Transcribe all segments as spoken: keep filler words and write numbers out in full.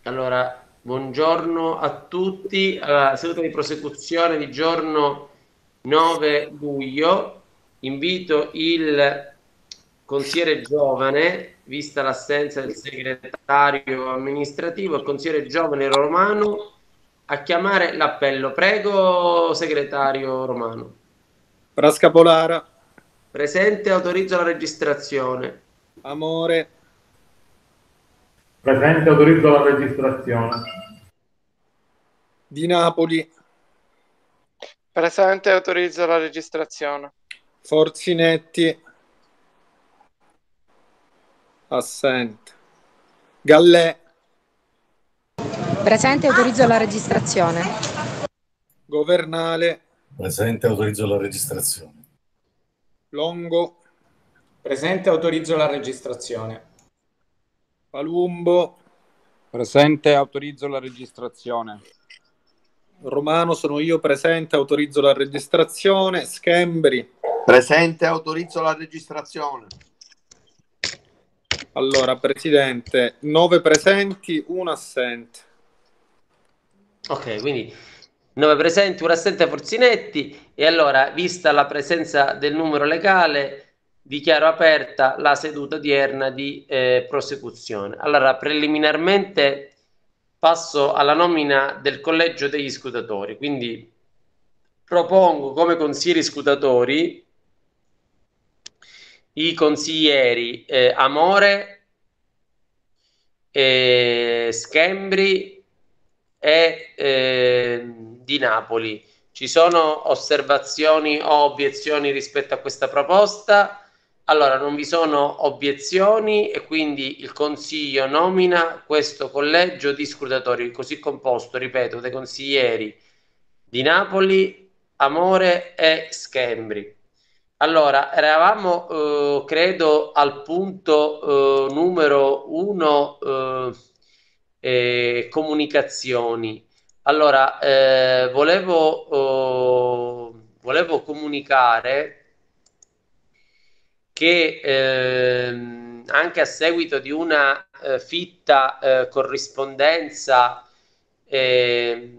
Allora, buongiorno a tutti. Alla seduta di prosecuzione di giorno nove luglio, invito il consigliere giovane, vista l'assenza del segretario amministrativo, il consigliere giovane Romano a chiamare l'appello. Prego, segretario Romano. Frasca Polara, Presente, autorizzo la registrazione. Amore, Presente, autorizzo la registrazione. Di Napoli, Presente, autorizzo la registrazione. Forzinetti, assente. Gallè, Presente, autorizzo la registrazione. Governale, Presente, autorizzo la registrazione. Longo, Presente, autorizzo la registrazione. Palumbo, Presente, autorizzo la registrazione. Romano sono io, presente, autorizzo la registrazione. Schembri, Presente, autorizzo la registrazione. allora, Presidente, nove presenti, uno assente. Ok, quindi nove presenti, un assente Forzinetti. E allora, vista la presenza del numero legale, dichiaro aperta la seduta odierna di eh, prosecuzione. Allora, preliminarmente passo alla nomina del collegio degli scrutatori. Quindi propongo come consiglieri scrutatori i consiglieri eh, Amore, eh, Schembri e eh, Di Napoli. Ci sono osservazioni o obiezioni rispetto a questa proposta? Allora, non vi sono obiezioni e quindi il Consiglio nomina questo collegio di scrutatori così composto, ripeto, dei consiglieri Di Napoli, Amore e Schembri. Allora, eravamo, eh, credo, al punto eh, numero uno, eh, eh, comunicazioni. Allora, eh, volevo, eh, volevo comunicare che ehm, anche a seguito di una eh, fitta eh, corrispondenza eh,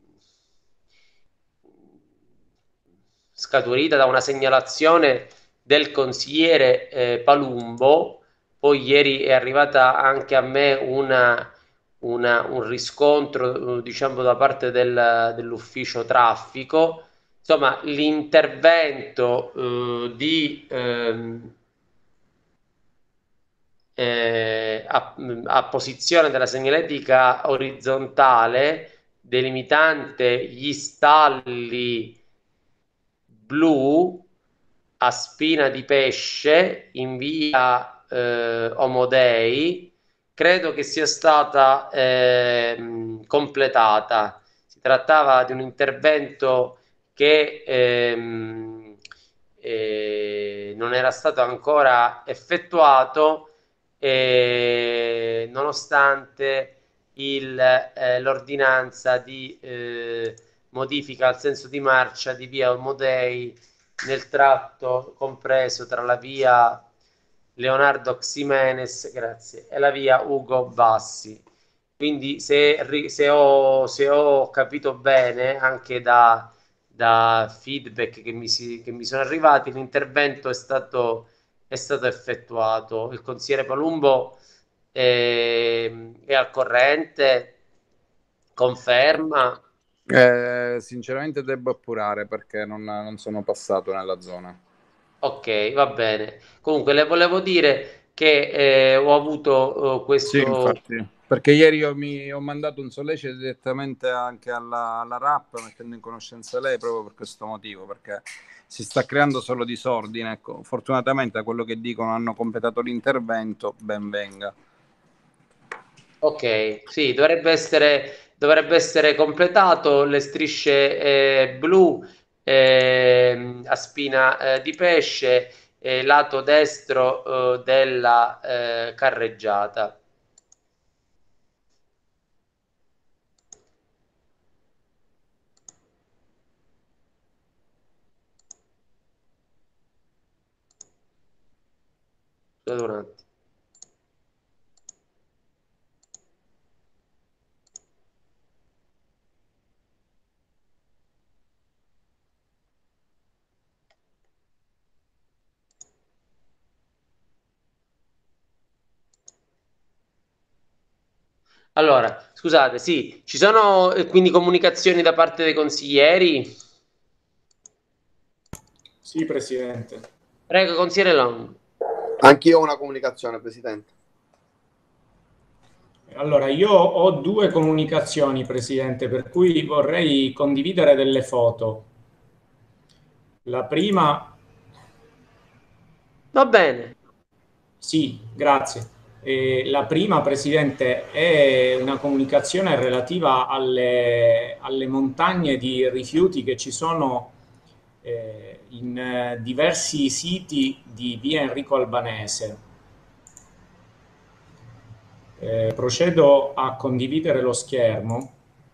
scaturita da una segnalazione del consigliere eh, Palumbo, poi ieri è arrivata anche a me una, una, un riscontro diciamo da parte del, dell'ufficio traffico. Insomma, l'intervento eh, di ehm, eh, a, a posizione della segnaletica orizzontale delimitante gli stalli blu a Spina di Pesce in via eh, Omodei credo che sia stata eh, completata. Si trattava di un intervento che ehm, eh, non era stato ancora effettuato e nonostante il, eh, l'ordinanza di eh, modifica al senso di marcia di via Olmodei nel tratto compreso tra la via Leonardo Ximenes, grazie, e la via Ugo Bassi. Quindi se, se, ho, se ho capito bene, anche da, da feedback che mi, si, che mi sono arrivati, l'intervento è stato, è stato effettuato. Il consigliere Palumbo è, è al corrente, conferma. Eh, sinceramente devo appurare perché non, non sono passato nella zona. Ok, va bene. Comunque le volevo dire che eh, ho avuto eh, Sì, questo. infatti, perché ieri io mi ho mandato un sollecito direttamente anche alla, alla R A P mettendo in conoscenza lei proprio per questo motivo, perché si sta creando solo disordine. Ecco, fortunatamente da quello che dicono hanno completato l'intervento, ben venga. Ok, sì, dovrebbe essere, dovrebbe essere completato le strisce eh, blu eh, a spina eh, di pesce, eh, lato destro eh, della eh, carreggiata. Scusate un attimo. Allora, scusate, sì, ci sono eh, quindi comunicazioni da parte dei consiglieri? Sì, Presidente. Prego, consigliere Long. Anch'io ho una comunicazione, Presidente. Allora, io ho due comunicazioni, Presidente, per cui vorrei condividere delle foto. La prima... Va bene. Sì, grazie. Eh, la prima, Presidente, è una comunicazione relativa alle, alle montagne di rifiuti che ci sono eh, in eh, diversi siti di via Enrico Albanese. Eh, procedo a condividere lo schermo.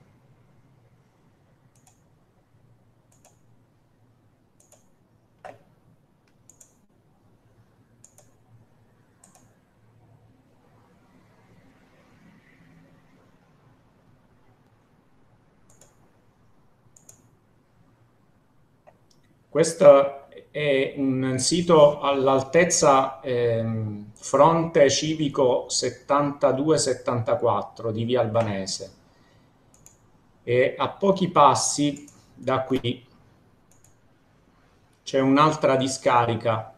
Questo è un sito all'altezza ehm, fronte civico settantadue settantaquattro di via Albanese. E a pochi passi da qui c'è un'altra discarica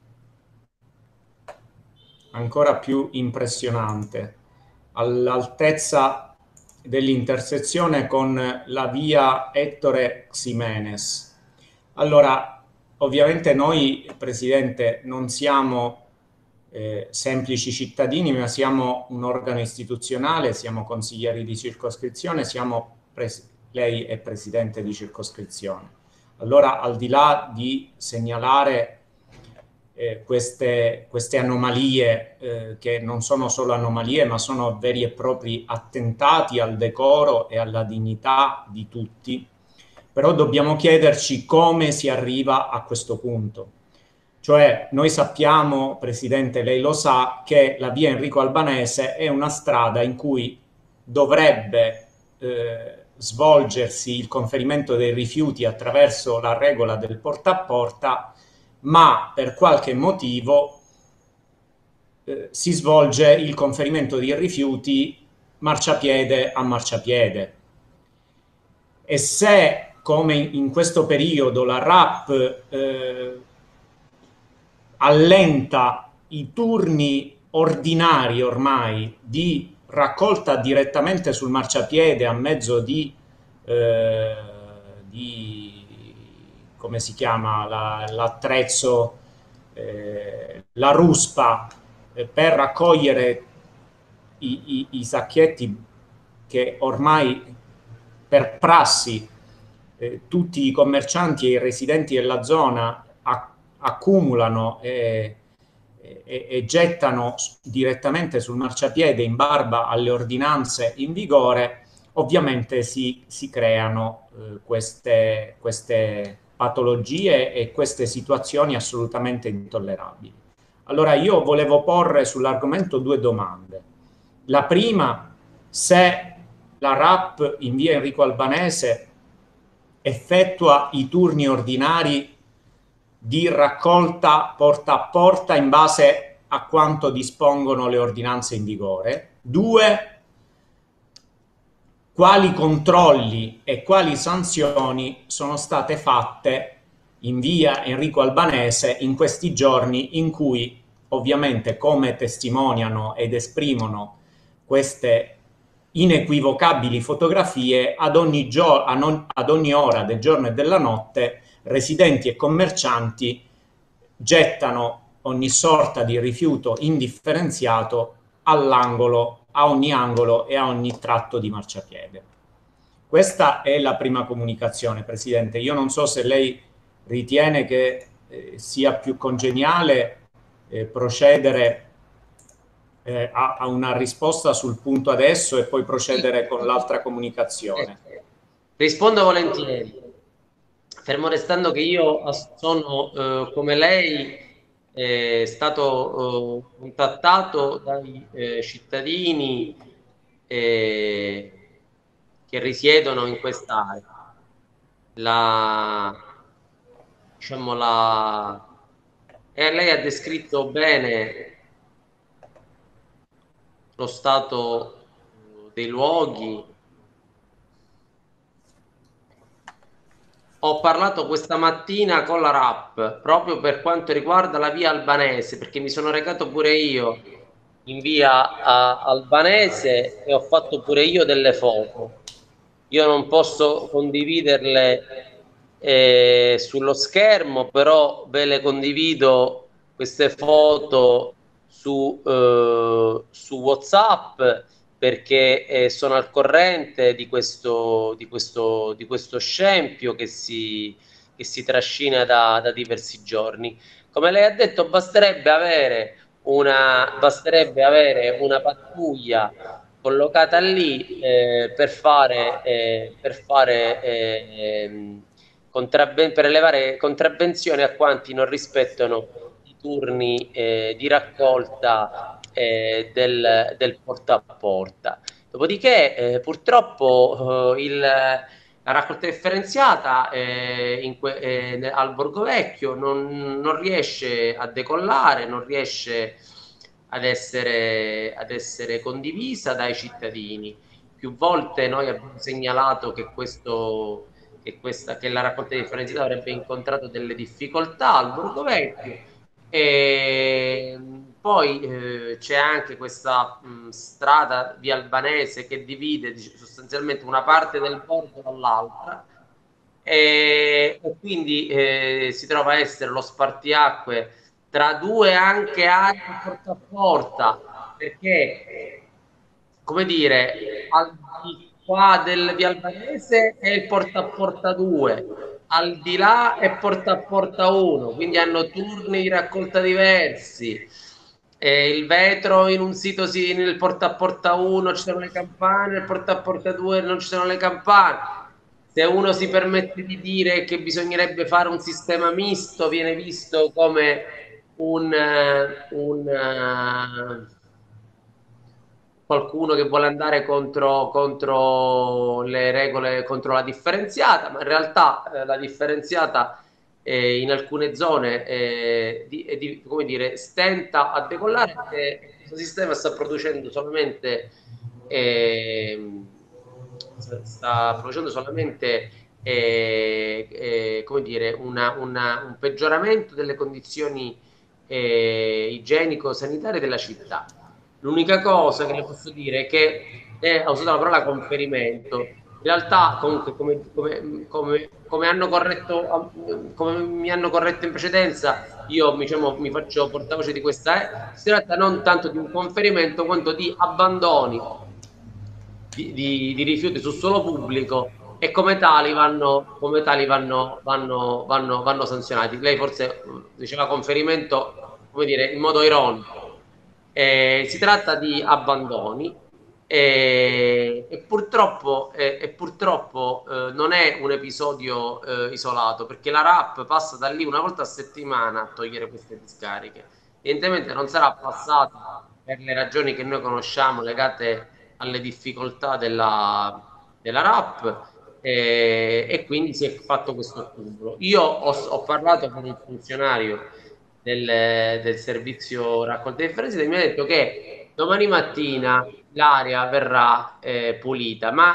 ancora più impressionante, all'altezza dell'intersezione con la via Ettore Ximenes. Allora, ovviamente noi, Presidente, non siamo eh, semplici cittadini, ma siamo un organo istituzionale, siamo consiglieri di circoscrizione, siamo lei è Presidente di circoscrizione. Allora, al di là di segnalare eh, queste, queste anomalie, eh, che non sono solo anomalie, ma sono veri e propri attentati al decoro e alla dignità di tutti, però dobbiamo chiederci come si arriva a questo punto. Cioè, noi sappiamo, Presidente, lei lo sa, che la via Enrico Albanese è una strada in cui dovrebbe eh, svolgersi il conferimento dei rifiuti attraverso la regola del porta a porta, ma per qualche motivo eh, si svolge il conferimento dei rifiuti marciapiede a marciapiede. E se, come in questo periodo, la R A P eh, allenta i turni ordinari ormai di raccolta direttamente sul marciapiede a mezzo di, eh, di come si chiama, la, l'attrezzo, eh, la ruspa eh, per raccogliere i, i, i sacchetti che ormai per prassi eh, tutti i commercianti e i residenti della zona accumulano e, e, e gettano direttamente sul marciapiede in barba alle ordinanze in vigore, ovviamente si, si creano eh, queste, queste patologie e queste situazioni assolutamente intollerabili. Allora io volevo porre sull'argomento due domande. La prima, se la R A P in via Enrico Albanese effettua i turni ordinari di raccolta porta a porta in base a quanto dispongono le ordinanze in vigore. Due, quali controlli e quali sanzioni sono state fatte in via Enrico Albanese in questi giorni in cui, ovviamente, come testimoniano ed esprimono queste inequivocabili fotografie, ad ogni, gio- ad ogni ora del giorno e della notte residenti e commercianti gettano ogni sorta di rifiuto indifferenziato all'angolo, a ogni angolo e a ogni tratto di marciapiede. Questa è la prima comunicazione, Presidente. Io non so se lei ritiene che eh, sia più congeniale eh, procedere eh, a, a una risposta sul punto adesso e poi procedere con l'altra comunicazione. Rispondo volentieri. Fermo restando che io sono, eh, come lei, eh, stato eh, contattato dai eh, cittadini eh, che risiedono in quest'area. La, diciamo, la, e lei ha descritto bene lo stato dei luoghi. Ho parlato questa mattina con la R A P proprio per quanto riguarda la via Albanese, perché mi sono recato pure io in via a, Albanese e ho fatto pure io delle foto. Io non posso condividerle eh, sullo schermo, però ve le condivido queste foto su, eh, su WhatsApp, perché eh, sono al corrente di questo, di questo, di questo scempio che si, che si trascina da, da diversi giorni. Come lei ha detto, basterebbe avere una, basterebbe avere una pattuglia collocata lì eh, per fare, eh, per, fare eh, contravven- per elevare contravvenzioni a quanti non rispettano i turni eh, di raccolta eh, del, del porta a porta. Dopodiché, eh, purtroppo, eh, il, la raccolta differenziata eh, in que, eh, al Borgo Vecchio non, non riesce a decollare, non riesce ad essere, ad essere condivisa dai cittadini. Più volte noi abbiamo segnalato che, questo, che, questa, che la raccolta differenziata avrebbe incontrato delle difficoltà al Borgo Vecchio. E poi eh, c'è anche questa mh, strada via Albanese che divide dic- sostanzialmente una parte del borgo dall'altra, e, e quindi eh, si trova a essere lo spartiacque tra due anche aree porta a porta, perché come dire, al di qua del via Albanese è il porta a porta due, al di là è porta a porta uno, quindi hanno turni di raccolta diversi. E il vetro in un sito sì, nel porta a porta uno ci sono le campane, nel porta a porta due non ci sono le campane. Se uno si permette di dire che bisognerebbe fare un sistema misto, viene visto come un, un qualcuno che vuole andare contro, contro le regole, contro la differenziata, ma in realtà eh, la differenziata eh, in alcune zone eh, di, di, come dire, stenta a decollare, perché questo sistema sta producendo solamente eh, sta producendo solamente eh, eh, come dire, una, una, un peggioramento delle condizioni eh, igienico-sanitarie della città. L'unica cosa che le posso dire è che eh, ho usato la parola conferimento. In realtà, comunque, come, come, come, come, hanno corretto, come mi hanno corretto in precedenza, io diciamo, mi faccio portavoce di questa. Eh, si tratta non tanto di un conferimento quanto di abbandoni di, di, di rifiuti su suolo pubblico, e come tali vanno, come tali vanno, vanno, vanno, vanno sanzionati. Lei forse diceva conferimento, come dire, in modo ironico. Eh, si tratta di abbandoni e, e purtroppo, e, e purtroppo eh, non è un episodio eh, isolato, perché la R A P passa da lì una volta a settimana a togliere queste discariche. Evidentemente non sarà passata per le ragioni che noi conosciamo legate alle difficoltà della, della R A P e, e quindi si è fatto questo accumulo. Io ho, ho parlato con un funzionario Del, del servizio raccolta differenziata e mi ha detto che domani mattina l'area verrà eh, pulita, ma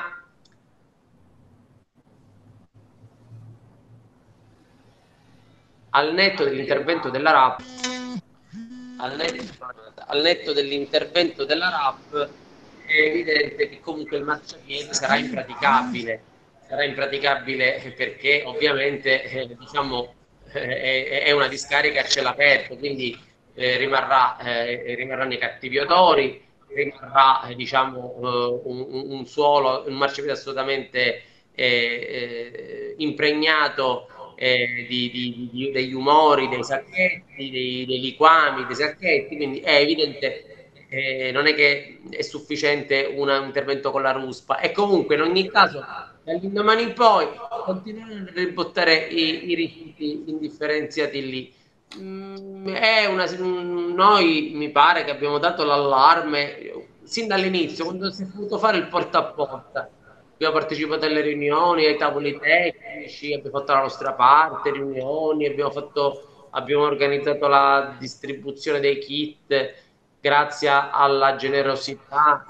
al netto dell'intervento della R A P, al netto, al netto dell'intervento della R A P è evidente che comunque il marciapiede sarà impraticabile, sarà impraticabile perché ovviamente eh, diciamo è, è una discarica a cielo aperto, quindi eh, rimarrà, eh, rimarranno i cattivi odori, rimarrà eh, diciamo eh, un, un suolo, un marciapiede assolutamente eh, eh, impregnato eh, di, di, di, degli umori, dei sacchetti, dei, dei liquami, dei sacchetti, quindi è evidente. Eh, non è che è sufficiente una, un intervento con la ruspa, e comunque in ogni caso dall'indomani in poi continuano a ributtare i, i rifiuti indifferenziati lì. Mm, è una, noi mi pare che abbiamo dato l'allarme sin dall'inizio, quando si è potuto fare il porta a porta. Abbiamo partecipato alle riunioni, ai tavoli tecnici, abbiamo fatto la nostra parte, riunioni, abbiamo, fatto, abbiamo organizzato la distribuzione dei kit grazie alla generosità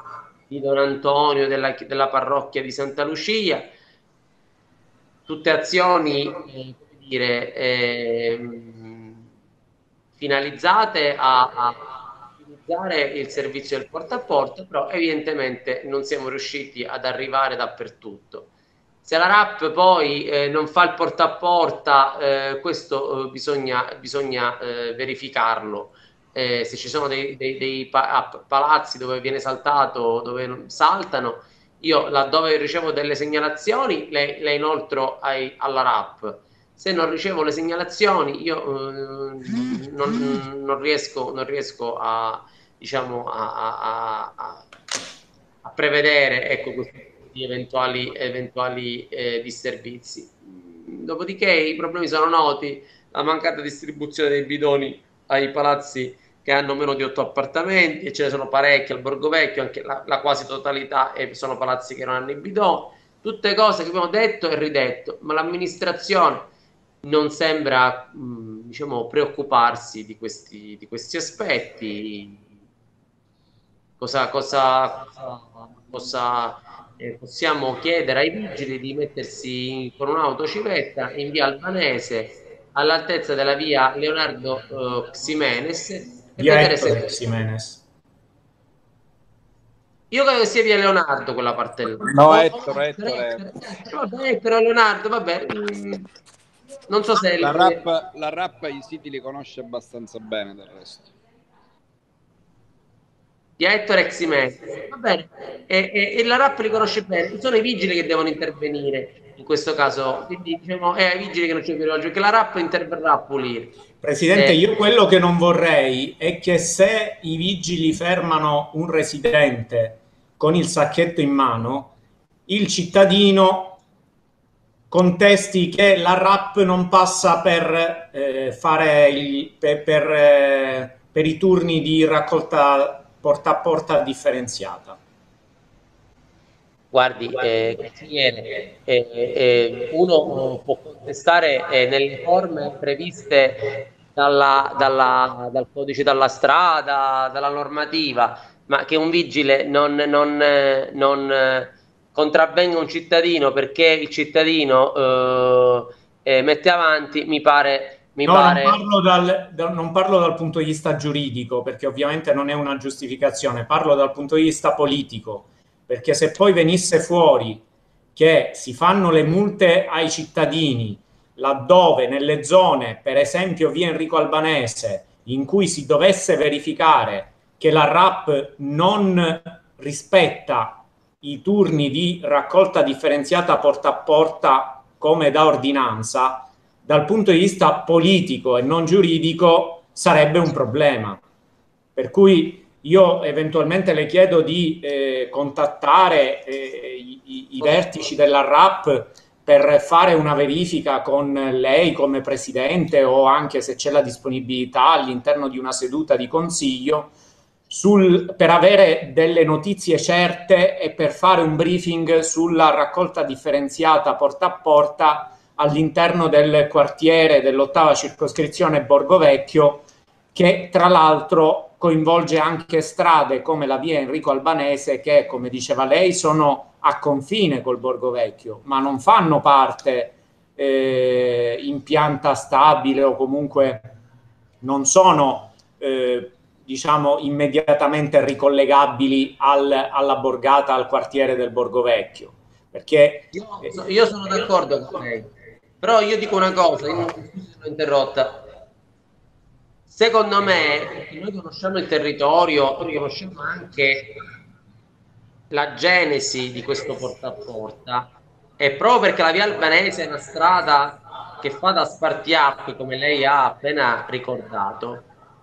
di Don Antonio, della, della parrocchia di Santa Lucia, tutte azioni eh, come dire, eh, finalizzate a, a utilizzare il servizio del porta a porta, però evidentemente non siamo riusciti ad arrivare dappertutto. Se la R A P poi eh, non fa il porta a porta, eh, questo eh, bisogna, bisogna eh, verificarlo. Eh, se ci sono dei, dei, dei pa palazzi dove viene saltato, dove saltano, io laddove ricevo delle segnalazioni le, le inoltro ai, alla R A P. Se non ricevo le segnalazioni io eh, non, non, riesco, non riesco a, diciamo, a, a, a, a prevedere, ecco, questi eventuali, eventuali eh, disservizi. Dopodiché i problemi sono noti: la mancata distribuzione dei bidoni ai palazzi che hanno meno di otto appartamenti, e ce ne sono parecchi al Borgo Vecchio, anche la, la quasi totalità e sono palazzi che non hanno i bidoni. Tutte cose che abbiamo detto e ridetto, ma l'amministrazione non sembra mh, diciamo, preoccuparsi di questi, di questi aspetti. Cosa, cosa, cosa, cosa eh, possiamo chiedere ai vigili? Di mettersi in, con un'autocivetta in via Albanese all'altezza della via Leonardo uh, Ximenes e via vedere Ettore se... Ximenes. Io credo che sia via Leonardo quella parte là. No, Ettore, Ettore. Vabbè, Ettore Leonardo, vabbè. Mm, non so se... La R A P, la R A P i siti li conosce abbastanza bene del resto. Di Ettore Ximenes, va bene, e, e, e la R A P li conosce bene, sono i vigili che devono intervenire in questo caso, quindi diciamo è ai vigili che non c'è più oggi, perché la R A P interverrà a pulire. Presidente, eh. io quello che non vorrei è che se i vigili fermano un residente con il sacchetto in mano, il cittadino contesti che la R A P non passa per eh, fare il, per, per, eh, per i turni di raccolta porta a porta differenziata. Guardi, eh, consigliere, eh, eh, uno può contestare eh, nelle forme previste dalla, dalla, dal codice della strada, dalla normativa, ma che un vigile non, non, non contravvenga un cittadino perché il cittadino eh, eh, mette avanti, mi pare... Mi no, pare... non, parlo dal, da, non parlo dal punto di vista giuridico, perché ovviamente non è una giustificazione, parlo dal punto di vista politico, perché se poi venisse fuori che si fanno le multe ai cittadini laddove nelle zone, per esempio via Enrico Albanese, in cui si dovesse verificare che la R A P non rispetta i turni di raccolta differenziata porta a porta come da ordinanza, dal punto di vista politico e non giuridico sarebbe un problema. Per cui io eventualmente le chiedo di eh, contattare eh, i, i vertici della R A P per fare una verifica con lei come presidente, o anche se c'è la disponibilità all'interno di una seduta di consiglio, sul, per avere delle notizie certe e per fare un briefing sulla raccolta differenziata porta a porta all'interno del quartiere dell'ottava circoscrizione Borgo Vecchio, che tra l'altro coinvolge anche strade come la via Enrico Albanese che, come diceva lei, sono a confine col Borgo Vecchio, ma non fanno parte eh, in pianta stabile, o comunque non sono eh, diciamo immediatamente ricollegabili al, alla borgata, al quartiere del Borgo Vecchio. Perché io, io sono d'accordo con lei, però io dico una cosa, io non sono interrotta. Secondo me, noi conosciamo il territorio, noi conosciamo anche la genesi di questo porta a porta, e proprio perché la via Albanese è una strada che fa da spartiacque, come lei ha appena ricordato,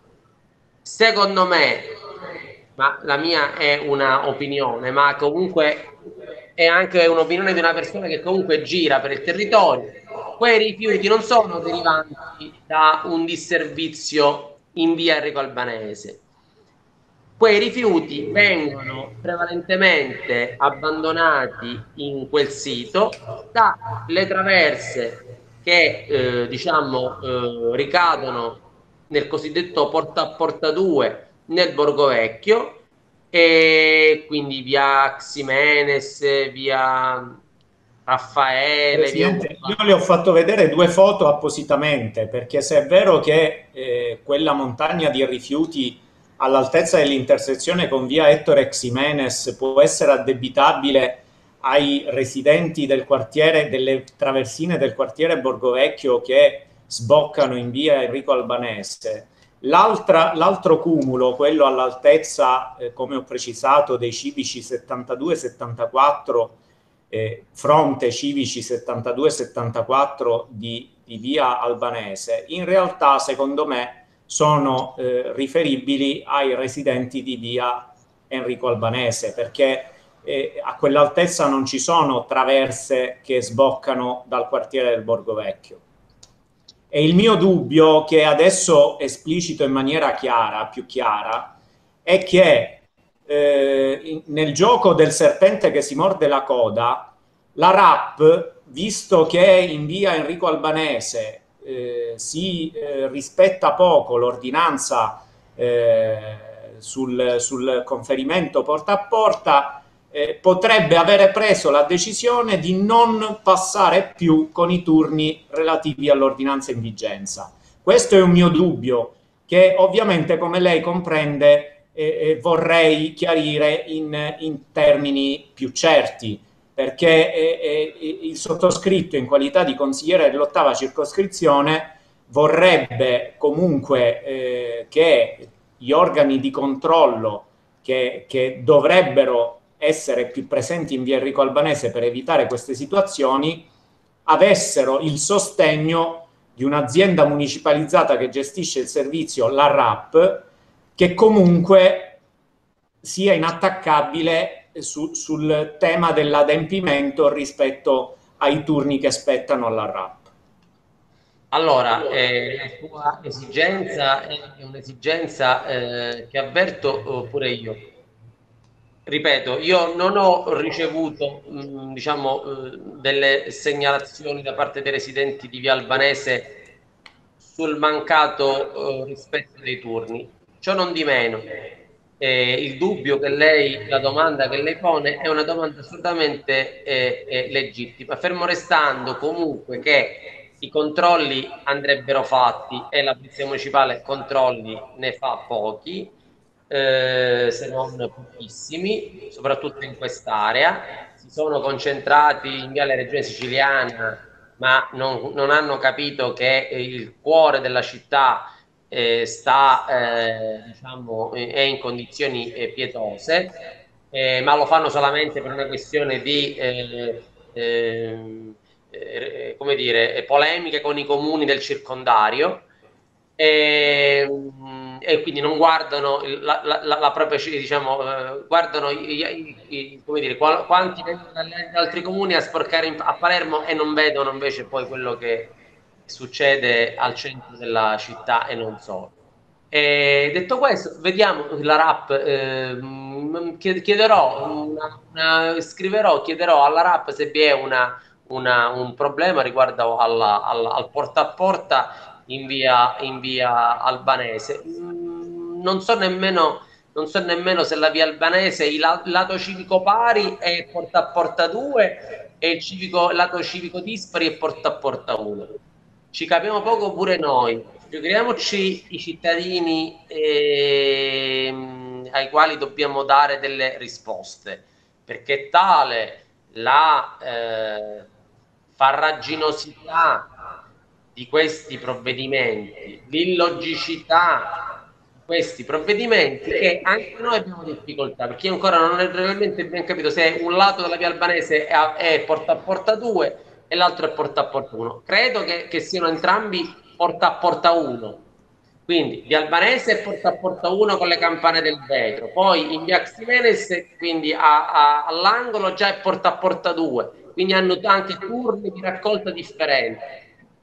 secondo me, ma la mia è una opinione, ma comunque è anche un'opinione di una persona che comunque gira per il territorio, quei rifiuti non sono derivanti da un disservizio in via Enrico Albanese. Quei rifiuti vengono prevalentemente abbandonati in quel sito dalle traverse che eh, diciamo eh, ricadono nel cosiddetto porta a porta due nel Borgo Vecchio, e quindi via Ximenes, via Raffaele. Presidente, via... io le ho fatto vedere due foto appositamente, perché se è vero che eh, quella montagna di rifiuti all'altezza dell'intersezione con via Ettore Ximenes può essere addebitabile ai residenti del quartiere, delle traversine del quartiere Borgovecchio che sboccano in via Enrico Albanese, l'altro cumulo, quello all'altezza, eh, come ho precisato, dei civici settantadue settantaquattro, eh, fronte civici settantadue settantaquattro di, di via Albanese, in realtà secondo me sono eh, riferibili ai residenti di via Enrico Albanese, perché eh, a quell'altezza non ci sono traverse che sboccano dal quartiere del Borgovecchio. E il mio dubbio, che adesso esplicito in maniera chiara, più chiara, è che eh, in, nel gioco del serpente che si morde la coda, la R A P, visto che in via Enrico Albanese eh, si eh, rispetta poco l'ordinanza eh, sul, sul conferimento porta a porta, Eh, potrebbe avere preso la decisione di non passare più con i turni relativi all'ordinanza in vigenza. Questo è un mio dubbio che ovviamente, come lei comprende, eh, eh, vorrei chiarire in, in termini più certi, perché eh, eh, il sottoscritto, in qualità di consigliere dell'ottava circoscrizione, vorrebbe comunque eh, che gli organi di controllo che, che dovrebbero essere più presenti in via Enrico Albanese per evitare queste situazioni, avessero il sostegno di un'azienda municipalizzata che gestisce il servizio, la R A P, che comunque sia inattaccabile su, sul tema dell'adempimento rispetto ai turni che spettano alla R A P. Allora, eh, la sua esigenza è un'esigenza eh, che avverto pure io. Ripeto, io non ho ricevuto mh, diciamo, eh, delle segnalazioni da parte dei residenti di via Albanese sul mancato eh, rispetto dei turni. Ciò non di meno, eh, il dubbio che lei, la domanda che lei pone è una domanda assolutamente eh, eh, legittima, fermo restando comunque che i controlli andrebbero fatti e la polizia municipale controlli ne fa pochi. Eh, se non pochissimi, soprattutto in quest'area, si sono concentrati in Viale Regione Siciliana, ma non, non hanno capito che il cuore della città eh, sta, eh, diciamo, è in condizioni eh, pietose, eh, ma lo fanno solamente per una questione di eh, eh, eh, come dire, polemiche con i comuni del circondario. E, e quindi non guardano la, la, la propria, diciamo, eh, guardano i, i, i, come dire, qual, quanti vengono dagli altri comuni a sporcare in, a Palermo e non vedono invece poi quello che succede al centro della città e non solo. E detto questo, vediamo la R A P, eh, chiederò una, una, scriverò, chiederò alla R A P se vi è una, una, un problema riguardo alla, alla, al porta a porta in via, in via Albanese. Mm, non so nemmeno non so nemmeno se la via Albanese, il lato civico pari è porta a porta due e il civico, lato civico dispari è porta a porta uno. Ci capiamo poco pure noi. Figuriamoci i cittadini eh, ai quali dobbiamo dare delle risposte, perché tale la eh, farraginosità di questi provvedimenti, l'illogicità di questi provvedimenti, che anche noi abbiamo difficoltà, perché io ancora non ho realmente ben capito se un lato della via Albanese è, è porta a porta due e l'altro è porta a porta uno. Credo che, che siano entrambi porta a porta uno, quindi via Albanese è porta a porta uno con le campane del vetro, poi in via Ximenes, quindi a, a, all'angolo già è porta a porta due, quindi hanno anche turni di raccolta differenti.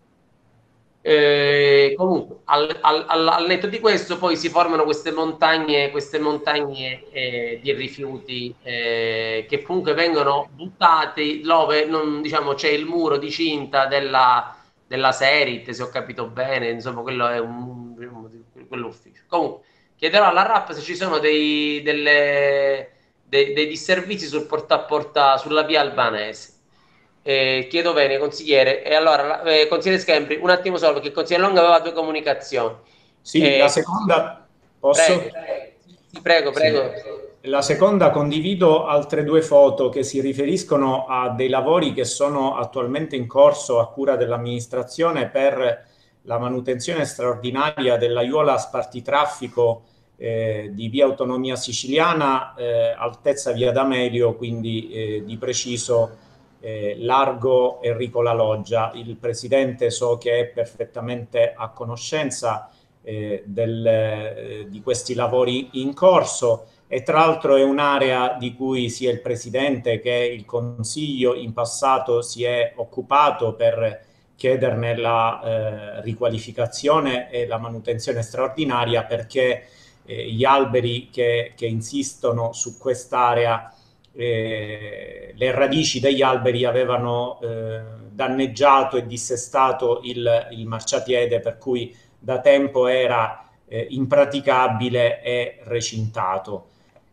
Eh, comunque al, al, al, al netto di questo poi si formano queste montagne queste montagne eh, di rifiuti eh, che comunque vengono buttati dove non, diciamo, c'è il muro di cinta della, della Serit, se ho capito bene, insomma quello è un, un quell'ufficio. Comunque chiederò alla R A P se ci sono dei, delle, dei, dei disservizi sul porta a porta sulla via Albanese. Eh, chiedo bene, consigliere. E allora, eh, consigliere Schembri, un attimo solo, perché il consigliere Longo aveva due comunicazioni. Sì, Eh, la seconda, posso? Prego, sì, prego, prego. Sì. La seconda, condivido altre due foto che si riferiscono a dei lavori che sono attualmente in corso a cura dell'amministrazione per la manutenzione straordinaria dell'aiuola spartitraffico eh, di via Autonomia Siciliana, eh, altezza via D'Amelio, quindi eh, di preciso eh, largo Enrico La Loggia. Il presidente so che è perfettamente a conoscenza eh, del, eh, di questi lavori in corso, e tra l'altro è un'area di cui sia il presidente che il consiglio in passato si è occupato per chiederne la eh, riqualificazione e la manutenzione straordinaria, perché eh, gli alberi che, che insistono su quest'area, eh, le radici degli alberi avevano eh, danneggiato e dissestato il, il marciapiede, per cui da tempo era eh, impraticabile e recintato.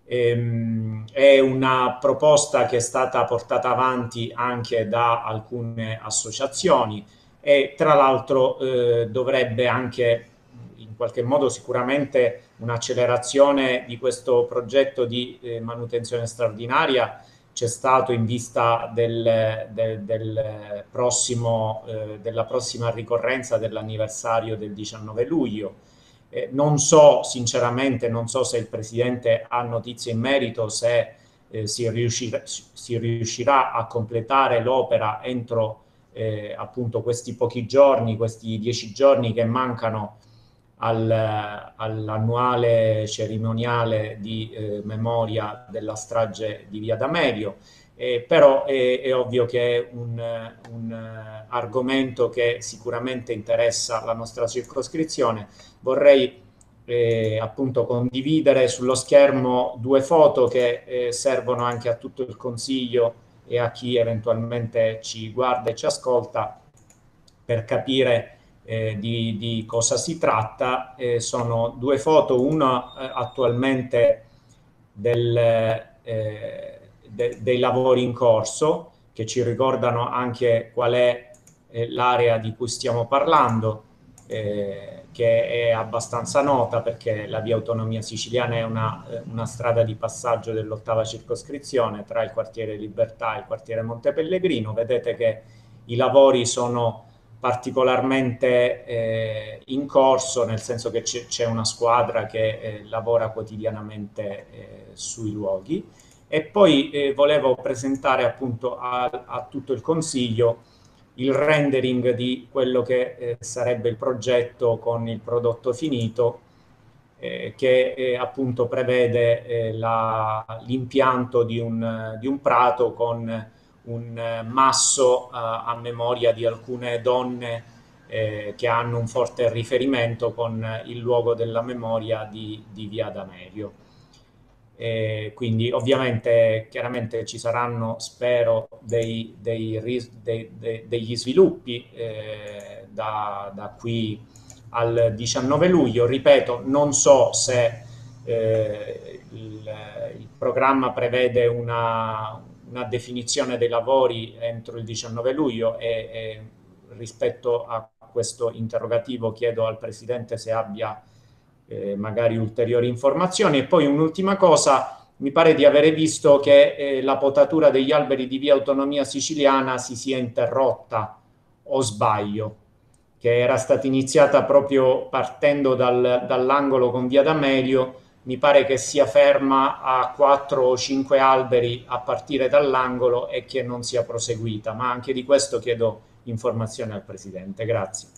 Ehm, è una proposta che è stata portata avanti anche da alcune associazioni e tra l'altro eh, dovrebbe anche in qualche modo sicuramente un'accelerazione di questo progetto di eh, manutenzione straordinaria c'è stato in vista del, del, del prossimo, eh, della prossima ricorrenza dell'anniversario del diciannove luglio. Eh, non so, sinceramente, non so se il Presidente ha notizie in merito, se eh, si, riuscirà, si riuscirà a completare l'opera entro eh, appunto questi pochi giorni, questi dieci giorni che mancano al, all'annuale cerimoniale di eh, memoria della strage di Via D'Amelio. Eh, però è, è ovvio che è un, un uh, argomento che sicuramente interessa la nostra circoscrizione. Vorrei eh, appunto condividere sullo schermo due foto che eh, servono anche a tutto il Consiglio e a chi eventualmente ci guarda e ci ascolta per capire eh, di, di cosa si tratta. Eh, sono due foto, una eh, attualmente del... Eh, De, dei lavori in corso, che ci ricordano anche qual è eh, l'area di cui stiamo parlando, eh, che è abbastanza nota perché la via Autonomia Siciliana è una, una strada di passaggio dell'ottava circoscrizione tra il quartiere Libertà e il quartiere Montepellegrino. Vedete che i lavori sono particolarmente eh, in corso, nel senso che c'è una squadra che eh, lavora quotidianamente eh, sui luoghi. E poi eh, volevo presentare appunto a, a tutto il Consiglio il rendering di quello che eh, sarebbe il progetto con il prodotto finito, eh, che eh, appunto prevede eh, la, l'impianto di un, di un prato con un masso eh, a memoria di alcune donne eh, che hanno un forte riferimento con il luogo della memoria di, di Via D'Amelio. Eh, quindi ovviamente chiaramente ci saranno, spero, dei, dei, dei, dei, degli sviluppi eh, da, da qui al diciannove luglio. Ripeto, non so se eh, il, il programma prevede una, una definizione dei lavori entro il diciannove luglio e, e rispetto a questo interrogativo chiedo al Presidente se abbia Eh, magari ulteriori informazioni. E poi un'ultima cosa, mi pare di avere visto che eh, la potatura degli alberi di via Autonomia Siciliana si sia interrotta, o sbaglio, che era stata iniziata proprio partendo dal, dall'angolo con via D'Amelio, mi pare che sia ferma a quattro o cinque alberi a partire dall'angolo e che non sia proseguita, ma anche di questo chiedo informazioni al Presidente. Grazie.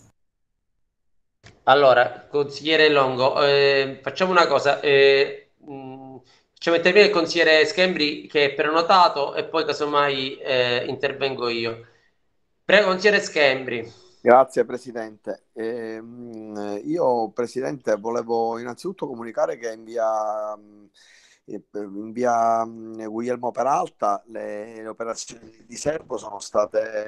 Allora, consigliere Longo, eh, facciamo una cosa, eh, mh, facciamo intervenire il consigliere Schembri che è prenotato e poi casomai eh, intervengo io. Prego, consigliere Schembri. Grazie Presidente. Eh, io Presidente volevo innanzitutto comunicare che in via, in via Guglielmo Peralta le, le operazioni di diserbo sono state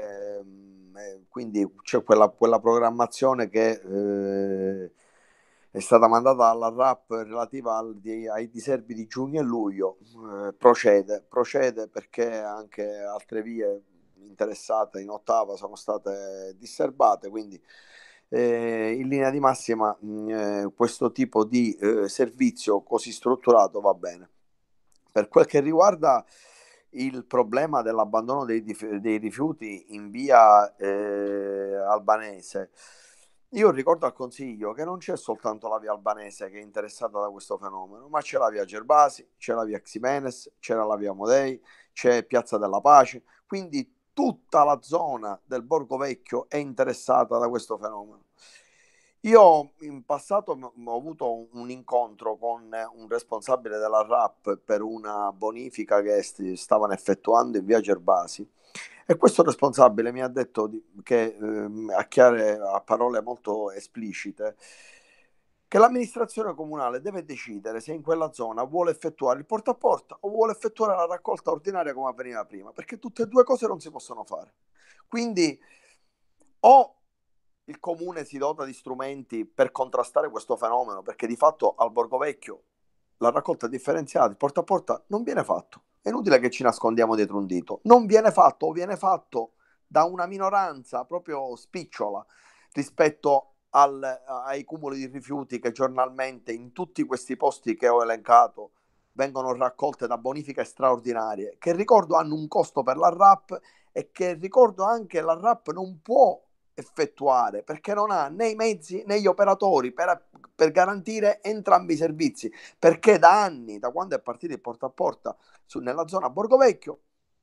effettuate, quindi c'è quella, quella programmazione che eh, è stata mandata alla R A P relativa al, di, ai diserbi di giugno e luglio, eh, procede, procede perché anche altre vie interessate in ottava sono state diserbate, quindi eh, in linea di massima mh, eh, questo tipo di eh, servizio così strutturato va bene. Per quel che riguarda il problema dell'abbandono dei, dei rifiuti in via eh, Albanese, io ricordo al Consiglio che non c'è soltanto la via Albanese che è interessata da questo fenomeno, ma c'è la via Gervasi, c'è la via Ximenes, c'era la via Modei, c'è Piazza della Pace, quindi tutta la zona del Borgo Vecchio è interessata da questo fenomeno. Io in passato ho avuto un incontro con un responsabile della R A P per una bonifica che stavano effettuando in via Gervasi, e questo responsabile mi ha detto di, che ehm, a, chiare, a parole molto esplicite, che l'amministrazione comunale deve decidere se in quella zona vuole effettuare il porta a porta o vuole effettuare la raccolta ordinaria come avveniva prima, perché tutte e due cose non si possono fare. Quindi o il comune si dota di strumenti per contrastare questo fenomeno, perché di fatto al Borgo Vecchio la raccolta differenziata, il porta a porta, non viene fatto. È inutile che ci nascondiamo dietro un dito. Non viene fatto o viene fatto da una minoranza proprio spicciola rispetto al, ai cumuli di rifiuti che giornalmente in tutti questi posti che ho elencato vengono raccolte da bonifiche straordinarie, che ricordo hanno un costo per la R A P e che ricordo anche la R A P non può effettuare perché non ha né i mezzi né gli operatori per, per garantire entrambi i servizi, perché da anni, da quando è partito il porta a porta su, nella zona Borgo Vecchio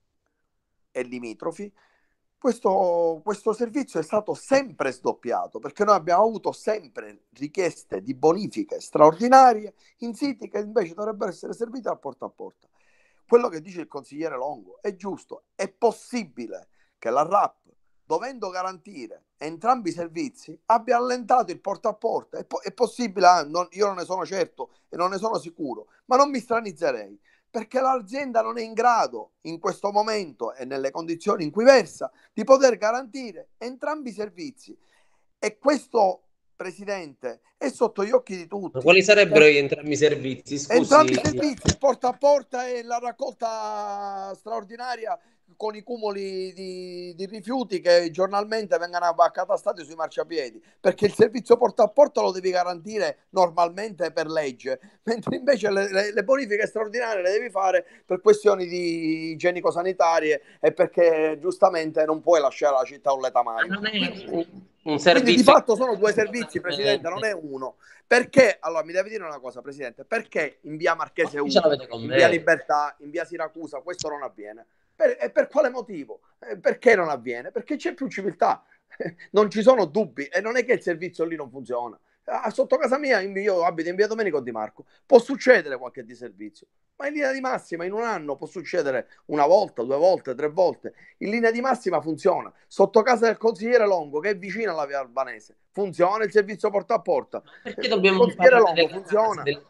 e limitrofi, questo, questo servizio è stato sempre sdoppiato, perché noi abbiamo avuto sempre richieste di bonifiche straordinarie in siti che invece dovrebbero essere serviti al porta a porta. Quello che dice il consigliere Longo è giusto, è possibile che la R A P, dovendo garantire entrambi i servizi, abbia allentato il porta a porta. È, po- è possibile, ah, non, io non ne sono certo e non ne sono sicuro, ma non mi stranizzerei, perché l'azienda non è in grado in questo momento e nelle condizioni in cui versa di poter garantire entrambi i servizi. E questo, Presidente, è sotto gli occhi di tutti. Ma quali sarebbero eh, entrambi i servizi? Scusi. Entrambi i servizi, il porta a porta e la raccolta straordinaria con i cumuli di, di rifiuti che giornalmente vengono accatastati sui marciapiedi, perché il servizio porta a porta lo devi garantire normalmente per legge, mentre invece le, le, le bonifiche straordinarie le devi fare per questioni di igienico-sanitarie e perché giustamente non puoi lasciare la città un letamaio. Non è un, un servizio. Quindi di fatto sono due servizi, Presidente, non è uno. Perché? Allora mi deve dire una cosa, Presidente, perché in via Marchese uno, in via Libertà, in via Siracusa questo non avviene? Per, e per quale motivo? Eh, perché non avviene? Perché c'è più civiltà, non ci sono dubbi e non è che il servizio lì non funziona. Ah, sotto casa mia, io abito in via Domenico Di Marco, può succedere qualche disservizio, ma in linea di massima in un anno può succedere una volta, due volte, tre volte. In linea di massima funziona. Sotto casa del consigliere Longo, che è vicino alla via Albanese, funziona il servizio porta a porta. Perché dobbiamo il consigliere Longo funziona. Del...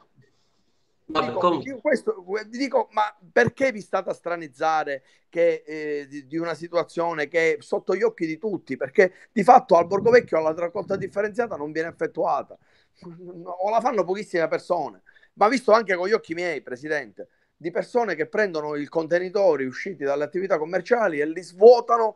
Dico, io questo, dico, ma perché vi state a stranizzare che, eh, di, di una situazione che è sotto gli occhi di tutti? Perché di fatto al Borgo Vecchio la raccolta differenziata non viene effettuata o la fanno pochissime persone, ma visto anche con gli occhi miei, Presidente, di persone che prendono i contenitori usciti dalle attività commerciali e li svuotano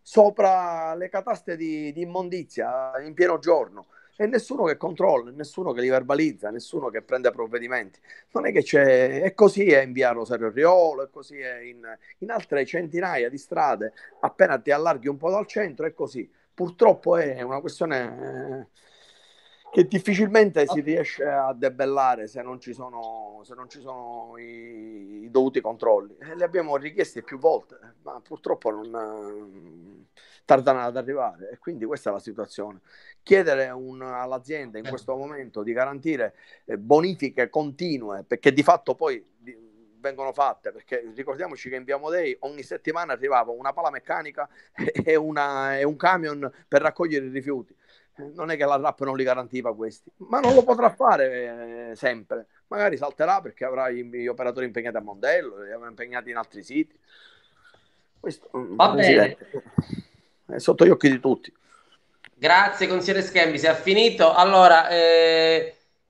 sopra le cataste di, di immondizia in pieno giorno. E nessuno che controlla, nessuno che li verbalizza, nessuno che prende provvedimenti. Non è che c'è, è così è in via Rosario Riolo, è così è in, in altre centinaia di strade, appena ti allarghi un po' dal centro è così. Purtroppo è una questione eh, che difficilmente si riesce a debellare se non ci sono, se non ci sono i, i dovuti controlli. E li abbiamo richiesti più volte, ma purtroppo non tardano ad arrivare, e quindi questa è la situazione. Chiedere un, all'azienda in questo momento di garantire eh, bonifiche continue, perché di fatto poi di, vengono fatte, perché ricordiamoci che in via Modei ogni settimana arrivava una pala meccanica e, una, e un camion per raccogliere i rifiuti. Non è che la R A P non li garantiva questi, ma non lo potrà fare eh, sempre. Magari salterà perché avrà gli operatori impegnati a Mondello, li avrà impegnati in altri siti. Questo va bene, è sotto gli occhi di tutti. Grazie consigliere Schembi, si è finito. Allora, eh,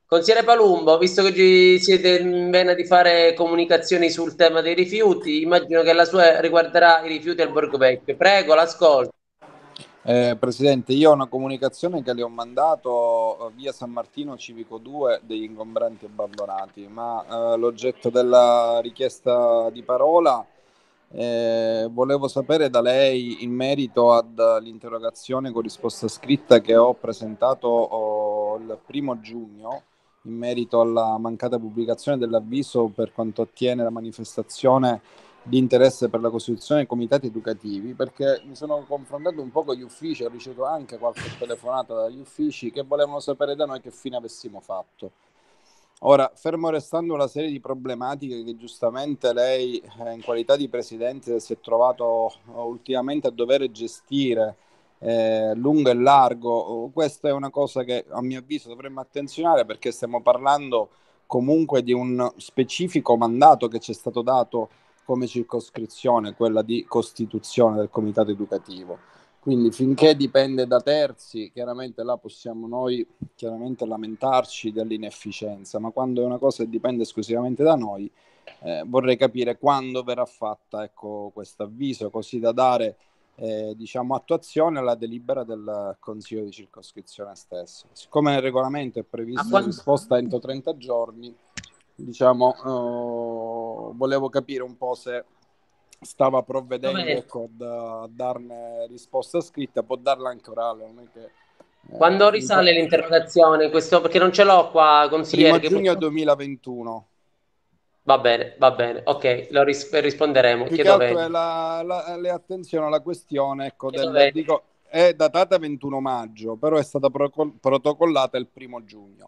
Consigliere Palumbo, visto che ci siete in vena di fare comunicazioni sul tema dei rifiuti, immagino che la sua riguarderà i rifiuti al Borgo Vecchio. Prego, l'ascolto. Eh, Presidente, io ho una comunicazione che le ho mandato via San Martino Civico due degli ingombranti abbandonati, ma eh, l'oggetto della richiesta di parola eh, volevo sapere da lei in merito all'interrogazione con risposta scritta che ho presentato oh, il primo giugno in merito alla mancata pubblicazione dell'avviso per quanto attiene la manifestazione di interesse per la costituzione dei comitati educativi, perché mi sono confrontato un po' con gli uffici, ho ricevuto anche qualche telefonata dagli uffici che volevano sapere da noi che fine avessimo fatto. Ora, fermo restando una serie di problematiche che giustamente lei eh, in qualità di Presidente si è trovato ultimamente a dover gestire eh, lungo e largo, questa è una cosa che a mio avviso dovremmo attenzionare, perché stiamo parlando comunque di un specifico mandato che ci è stato dato come circoscrizione, quella di costituzione del comitato educativo. Quindi finché dipende da terzi, chiaramente là possiamo noi chiaramente lamentarci dell'inefficienza, ma quando è una cosa che dipende esclusivamente da noi, eh, vorrei capire quando verrà fatta, ecco, questo avviso, così da dare eh, diciamo attuazione alla delibera del Consiglio di circoscrizione stesso. Siccome nel regolamento è prevista la risposta entro trenta giorni, diciamo, uh, volevo capire un po' se stava provvedendo ecco, a darne risposta scritta, può darla anche orale. Non è che, eh, Quando risale mi... l'interrogazione? Questo, perché non ce l'ho qua, consigliere. Primo giugno che... duemilaventuno. Va bene, va bene, ok, lo ris- risponderemo. Più che altro è la, la, le attenzione alla questione, ecco, del, dico, è datata ventuno maggio, però è stata pro- protocollata il primo giugno.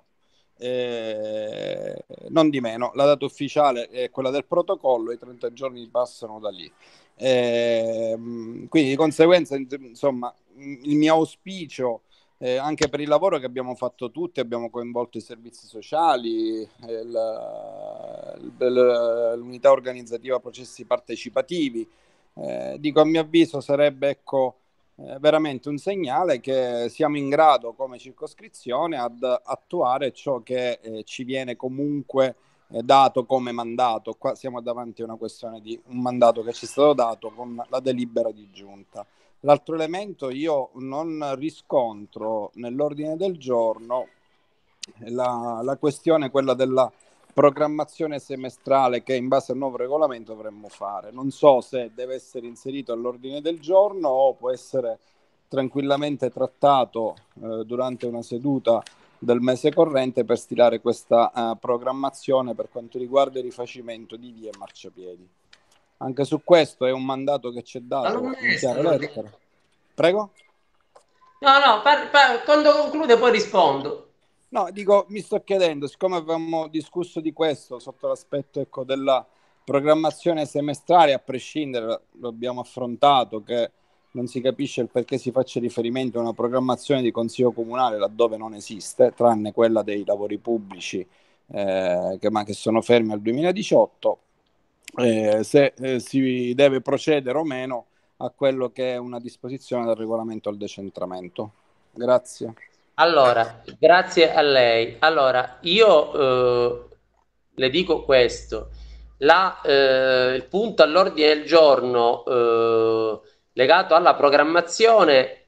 Eh, non di meno, la data ufficiale è quella del protocollo, i trenta giorni passano da lì. Eh, quindi di conseguenza, insomma, il mio auspicio, eh, anche per il lavoro che abbiamo fatto tutti, abbiamo coinvolto i servizi sociali, eh, la, la, l'unità organizzativa processi partecipativi, eh, dico a mio avviso sarebbe ecco Eh, veramente un segnale che siamo in grado come circoscrizione ad attuare ciò che eh, ci viene comunque eh, dato come mandato. Qua siamo davanti a una questione di un mandato che ci è stato dato con la delibera di giunta. L'altro elemento, io non riscontro nell'ordine del giorno la, la questione quella della programmazione semestrale che in base al nuovo regolamento dovremmo fare. Non so se deve essere inserito all'ordine del giorno o può essere tranquillamente trattato eh, durante una seduta del mese corrente per stilare questa uh, programmazione per quanto riguarda il rifacimento di vie e marciapiedi. Anche su questo è un mandato che ci è dato in chiara lettera. Prego? No, no, par- par- quando conclude poi rispondo. No, dico, mi sto chiedendo, siccome avevamo discusso di questo sotto l'aspetto ecco, della programmazione semestrale, a prescindere, lo abbiamo affrontato, che non si capisce il perché si faccia riferimento a una programmazione di consiglio comunale laddove non esiste, tranne quella dei lavori pubblici, eh, che, ma che sono fermi al duemiladiciotto, eh, se eh, si deve procedere o meno a quello che è una disposizione del regolamento al decentramento. Grazie. Allora, grazie a lei. Allora, io eh, le dico questo. La, eh, il punto all'ordine del giorno eh, legato alla programmazione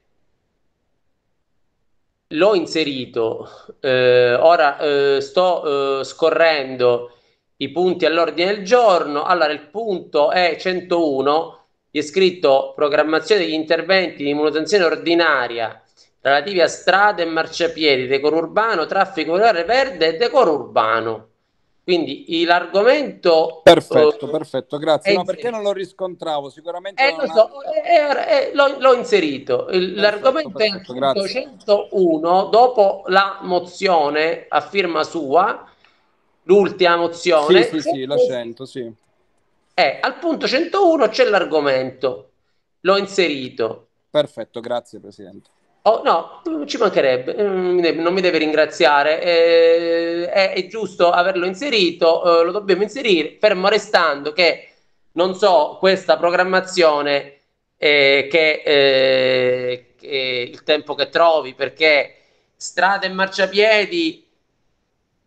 l'ho inserito. Eh, ora eh, sto eh, scorrendo i punti all'ordine del giorno. Allora, il punto è centouno, è scritto programmazione degli interventi di manutenzione ordinaria relativi a strade e marciapiedi, decoro urbano, traffico verde e decoro urbano. Quindi l'argomento... Perfetto, uh, perfetto, grazie. No, perché non lo riscontravo? Sicuramente eh, non lo so, ha... eh, eh, l'ho, l'ho inserito. Il, perfetto, l'argomento perfetto, è il punto grazie. centouno, dopo la mozione a firma sua, l'ultima mozione. Sì, sì, sì, la cento, sì. Eh, al punto centouno c'è l'argomento. L'ho inserito. Perfetto, grazie Presidente. Oh, no, ci mancherebbe, non mi deve, non mi deve ringraziare, eh, è, è giusto averlo inserito, eh, lo dobbiamo inserire, fermo restando che non so questa programmazione eh, che, eh, che il tempo che trovi, perché strade e marciapiedi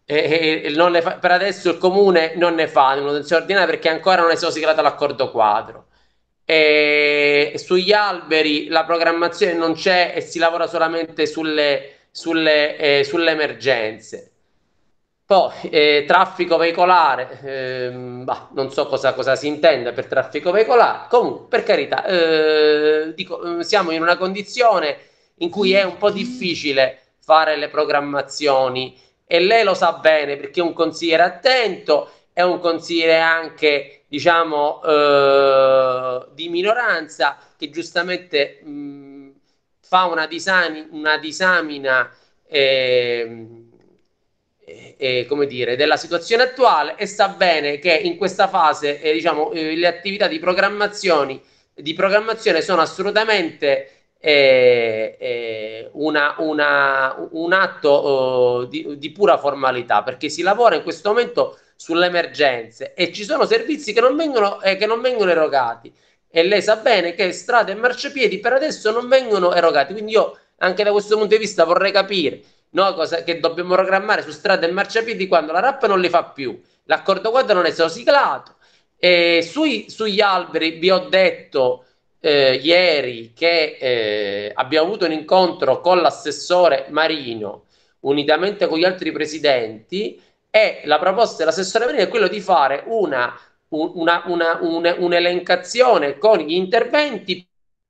e, e non le fa, per adesso il comune non ne fa manutenzione ordinaria perché ancora non è stato siglato l'accordo quadro. E sugli alberi la programmazione non c'è e si lavora solamente sulle, sulle, eh, sulle emergenze. Poi eh, traffico veicolare, ehm, bah, non so cosa, cosa si intende per traffico veicolare, comunque per carità, eh, dico, siamo in una condizione in cui è un po' difficile fare le programmazioni e lei lo sa bene perché è un consigliere attento, è un consigliere anche, diciamo, eh, di minoranza che giustamente mh, fa una, disani, una disamina eh, eh, come dire, della situazione attuale e sa bene che in questa fase eh, diciamo, eh, le attività di programmazione, di programmazione sono assolutamente eh, eh, una, una, un atto eh, di, di pura formalità, perché si lavora in questo momento sulle emergenze e ci sono servizi che non vengono, eh, che non vengono erogati e lei sa bene che strade e marciapiedi per adesso non vengono erogati, quindi io anche da questo punto di vista vorrei capire no, cosa che dobbiamo programmare su strade e marciapiedi quando la R A P non li fa più, l'accordo quadro non è stato siglato e sui, sugli alberi vi ho detto eh, ieri che eh, abbiamo avuto un incontro con l'assessore Marino unitamente con gli altri presidenti e la proposta dell'assessore Marino è quella di fare una, una, una, una, un'elencazione con gli interventi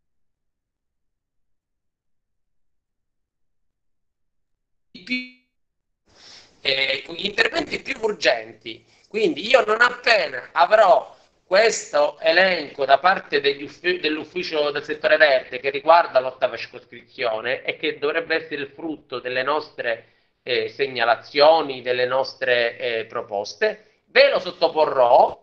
più, eh, con gli interventi più urgenti. Quindi io non appena avrò questo elenco da parte degli uffi- dell'ufficio del settore verde che riguarda l'ottava circoscrizione e che dovrebbe essere il frutto delle nostre eh, segnalazioni, delle nostre eh, proposte, ve lo sottoporrò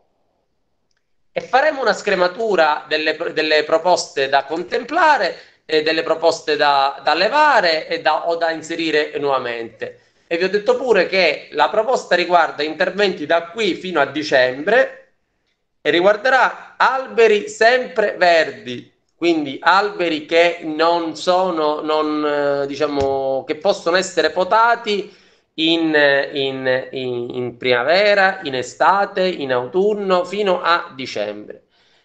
e faremo una scrematura delle, delle proposte da contemplare, eh, delle proposte da, da levare e da, o da inserire nuovamente. E vi ho detto pure che la proposta riguarda interventi da qui fino a dicembre e riguarderà alberi sempre verdi, quindi alberi che non sono, non, eh, diciamo, che possono essere potati in, in, in, in primavera, in estate, in autunno, fino a dicembre.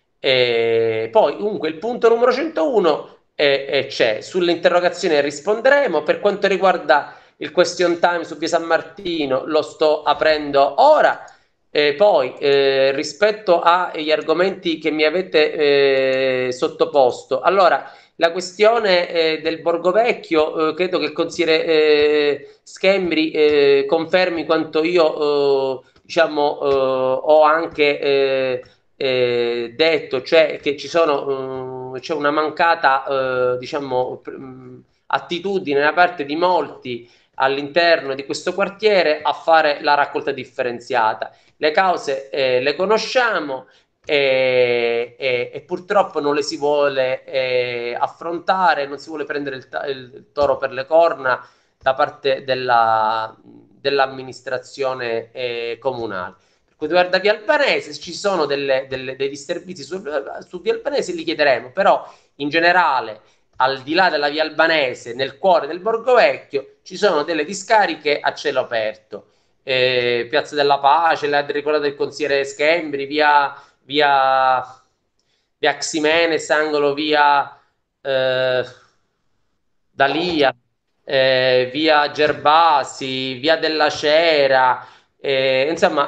E poi, comunque, il punto numero centouno è, è c'è. Sulle interrogazioni risponderemo. Per quanto riguarda il question time su Via San Martino, lo sto aprendo ora. E poi, eh, rispetto agli argomenti che mi avete eh, sottoposto, allora, la questione eh, del Borgo Vecchio, eh, credo che il consigliere eh, Schembri eh, confermi quanto io, eh, diciamo, eh, ho anche eh, eh, detto, cioè che ci sono, eh, c'è una mancata, eh, diciamo, pr- attitudine da parte di molti all'interno di questo quartiere a fare la raccolta differenziata. Le cause eh, le conosciamo e, e, e purtroppo non le si vuole eh, affrontare, non si vuole prendere il, il toro per le corna da parte della, dell'amministrazione eh, comunale. Per quanto riguarda Via Albanese, ci sono delle, delle, dei disservizi su, su Via Albanese, li chiederemo, però in generale al di là della Via Albanese, nel cuore del Borgo Vecchio, ci sono delle discariche a cielo aperto. Eh, Piazza della Pace, la ricordate del consigliere Schembri, via, via, via Ximenes, angolo via eh, Dalia, eh, via Gerbasi, via della Cera, eh, insomma,